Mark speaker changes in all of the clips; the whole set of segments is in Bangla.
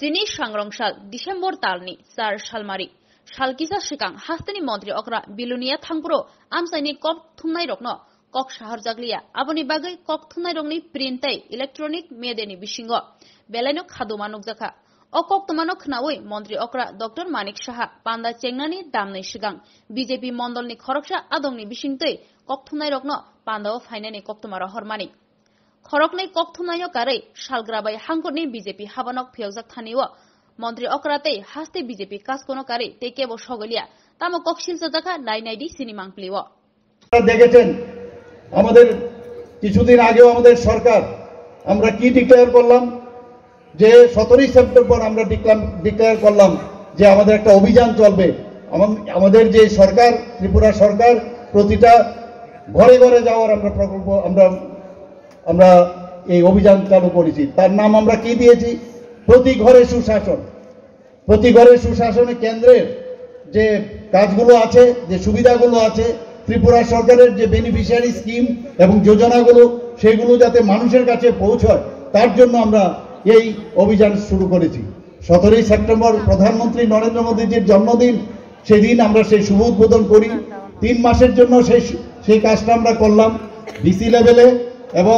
Speaker 1: Sini Shangrong Shal, December Talni, Sar Shalmari, Shalkisa Shikang, Hastani Montri Okra, Bilunia Tangpro, Amsani Kok Tunai Rokno, Kok Shahar Zaglia, Aboni Bagay, Kok Tunai Rongni, Printay, Electronic Medeni Bishingo, Belanok Hadumanuk Zaka, Okok Tomanok Nawi, Montri Okra, Dr. Manik Shaha, Panda Chengani, Damni Shigang, BJP Mondolni Khoroksha, Adongni Bishingte, Kok Tunai Rokno, Panda of Hainani Koktomara Hormani. Khoroknai kokthumnaino karai shalgrabai hangkorni BJP habanok phiyojak thaniwa মন্ত্রী অকরাতে হাসতে বিজেপি কাজ কোন কারে তেকেব সগলিয়া তাম ককশিল জাকা নাই নাইডি সিনেমাং প্লিও
Speaker 2: দেখেছেন আমাদের কিছুদিন আগেও আমাদের সরকার আমরা কি ডিক্লেয়ার করলাম যে 17 সেপ্টেম্বর আমরা ডিক্লেয়ার করলাম যে আমাদের একটা অভিযান চলবে আমাদের যে সরকার ত্রিপুরা সরকার প্রতিটা ঘরে ঘরে যাওয়ার আমরা প্রকল্প আমরা এই অভিযান চালু করেছি তার নাম আমরা কি দিয়েছি প্রতি ঘরে সুশাসনে কেন্দ্রের যে কাজগুলো আছে যে সুবিধাগুলো আছে ত্রিপুরা সরকারের যে বেনিফিশিয়ারি স্কিম এবং যোজনাগুলো সেগুলো যাতে মানুষের কাছে পৌঁছায় তার জন্য আমরা এই অভিযান শুরু করেছি 17 সেপ্টেম্বর প্রধানমন্ত্রী নরেন্দ্র মোদীজির জন্মদিন সেদিন আমরা সেই শুভ উদ্বোধন করি 3 মাসের জন্য সেই কাজটা আমরা করলাম ডিসি লেভেলে এবং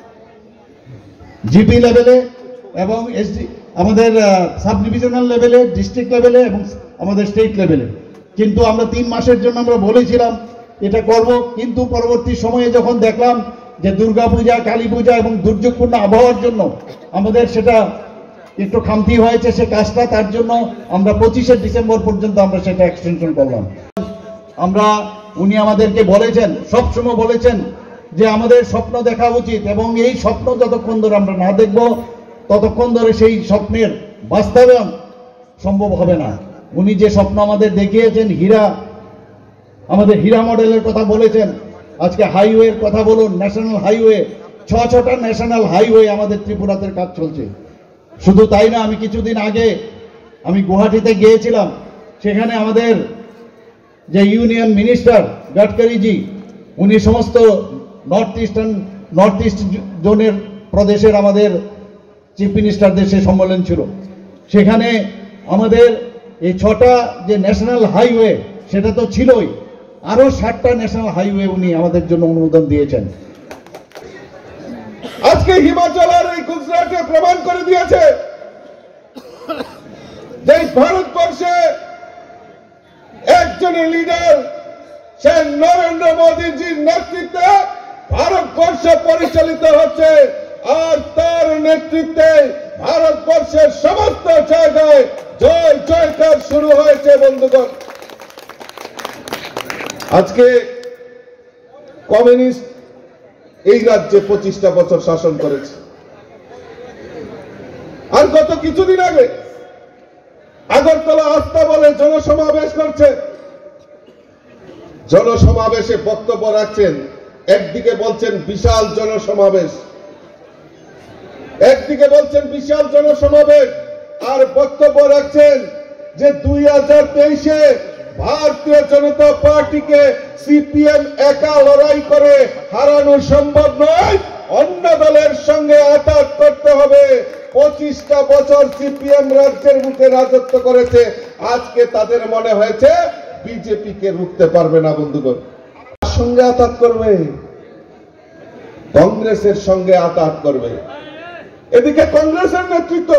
Speaker 2: জিপি লেভেলে এবং আমাদের সাব ডিভিশনাল লেভেলে ডিস্ট্রিক্ট লেভেলে এবং আমাদের স্টেট লেভেলে কিন্তু আমরা 3 মাসের জন্য আমরা বলেছিলাম এটা করব কিন্তু পরবর্তী সময়ে যখন দেখলাম যে দুর্গাপূজা কালীপূজা এবং দুর্যোগপূর্ণ আবহাওয়ার জন্য আমাদের সেটা একটু খামতি হয়েছে সে কাজটা তার জন্য আমরা 25 ডিসেম্বর পর্যন্ত আমরা সেটা এক্সটেনশন করলাম আমরা উনি আমাদেরকে বলেছেন সবসময় বলেছেন যে আমাদের স্বপ্ন দেখা উচিত এবং এই স্বপ্ন যতক্ষণ ধরে আমরা না দেখব ততক্ষণ ধরে সেই স্বপ্নের বাস্তবায়ন সম্ভব হবে না উনি যে স্বপ্ন আমাদের দেখিয়েছেন আমাদের হীরা মডেলের কথা বলেছেন আজকে হাইওয়ের কথা বলুন ন্যাশনাল হাইওয়ে 6টা ন্যাশনাল হাইওয়ে আমাদের ত্রিপুরাতে কাজ চলছে শুধু তাই না আমি কিছুদিন আগে আমি গুয়াহাটিতে গিয়েছিলাম সেখানে আমাদের যে ইউনিয়ন মিনিস্টার গডকারিজি উনি সমস্ত নর্থ ইস্ট জোনের প্রদেশের আমাদের চিফ মিনিস্টারদের সে সম্মেলন ছিল সেখানে আমাদের এই 6টা যে ন্যাশনাল হাইওয়ে সেটা তো ছিলই আরো 7টা ন্যাশনাল হাইওয়ে উনি আমাদের জন্য অনুমোদন দিয়েছেন
Speaker 3: আজকে হিমাচলের এই গুজরাটে প্রমাণ করে দিয়েছে যে ভারতবর্ষে একজন লিডার সে নরেন্দ্র মোদীজির নেতৃত্বে ভারতবর্ষ পরিচালিত হচ্ছে আর তার নেতৃত্বে ভারতবর্ষের সমস্ত জায়গায় জয় জয়কার শুরু হয়েছে বন্ধুগণ আজকে কমিউনিস্ট এই রাজ্যে 25টা বছর শাসন করেছে আর গত কিছুদিন আগে আগরতলা আস্থা বলে জনসমাবেশ করছে জনসমাবেশে বক্তব্য রাখছেন একদিকে বলছেন বিশাল জনসমাবেশ আর বক্তব্য রাখছেন যে 2023-এ ভারতীয় জনতা পার্টিকে সিপিএম একা লড়াই করে হারানো সম্ভব নয় অন্য দলের সঙ্গে আঘাত করতে হবে 25টা বছর সিপিএম রাজ্যের বুকে রাজত্ব করেছে আজকে তাদের মনে হয়েছে বিজেপি কে রুখতে পারবে না বন্ধুগণ সঙ্গে আঘাত করবে কংগ্রেসের সঙ্গে আঘাত করবে এদিকে কংগ্রেসের নেতৃত্ব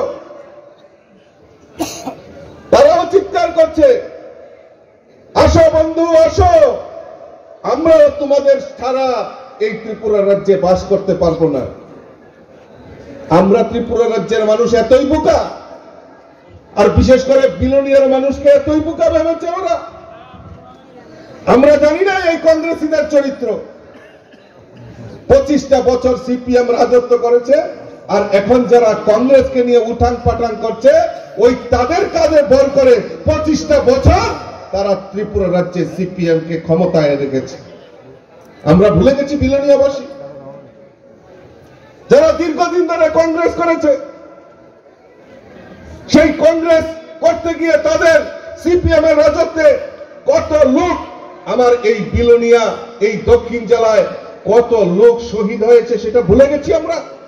Speaker 3: তারাও চিৎকার করছে আসো বন্ধু আসো আমরা তোমাদের ছাড়া এই ত্রিপুরা রাজ্যে বাস করতে পারবো না আমরা ত্রিপুরা রাজ্যের মানুষ এতই বোকা আর বিশেষ করে বিলোনিয়ার মানুষকে এতই বোকা ভেবেছে ওরা আমরা জানি না এই কংগ্রেসীদের চরিত্র 25টা বছর সিপিএম রাজত্ব করেছে আর এখন যারা কংগ্রেসকে নিয়ে উঠান পাঠান করছে ওই তাদের কাঁধে ভর করে 25টা বছর তারা ত্রিপুরা রাজ্যে সিপিএম কে ক্ষমতায় রেখেছে আমরা ভুলে গেছি বিলোনিয়াবাসী যারা দীর্ঘদিন ধরে কংগ্রেস করেছে সেই কংগ্রেস করতে গিয়ে তাদের সিপিএম এর রাজত্বে কত লোক আমার এই বিলোনিয়া এই দক্ষিণ জেলায় কত লোক শহীদ হয়েছে সেটা ভুলে গেছি আমরা